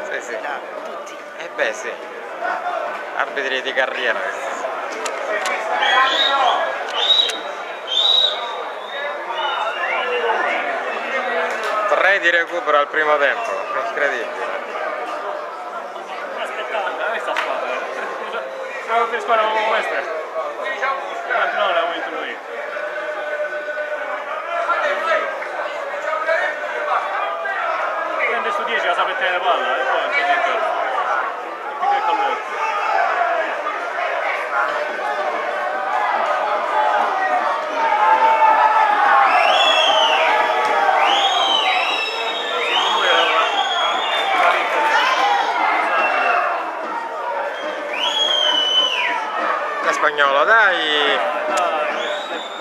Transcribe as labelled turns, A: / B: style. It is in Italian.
A: Sì, sì.
B: Tutti.
A: Eh beh sì, arbitri di carriera questi. Vorrei di recupero al primo tempo, incredibile.
C: Aspetta, questa squadra. Siamo per squadra come questa. Quanto no l'ha vinto lui? Prende su 10 la sa mettere la palla e poi c'è dentro. E più che con l'occhio.
A: Spagnolo, dai!
C: Dai.